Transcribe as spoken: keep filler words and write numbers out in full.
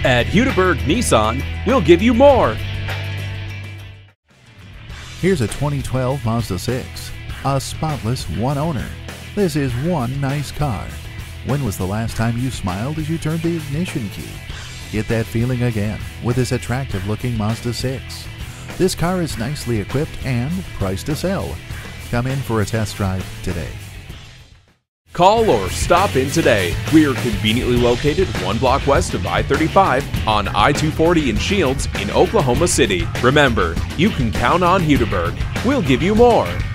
At Hudiburg Nissan, we'll give you more. Here's a twenty twelve Mazda six, a spotless one owner. This is one nice car. When was the last time you smiled as you turned the ignition key? Get that feeling again with this attractive looking Mazda six. This car is nicely equipped and priced to sell. Come in for a test drive today. Call or stop in today. We are conveniently located one block west of I thirty-five on I two forty in Shields in Oklahoma City. Remember, you can count on Hudiburg. We'll give you more.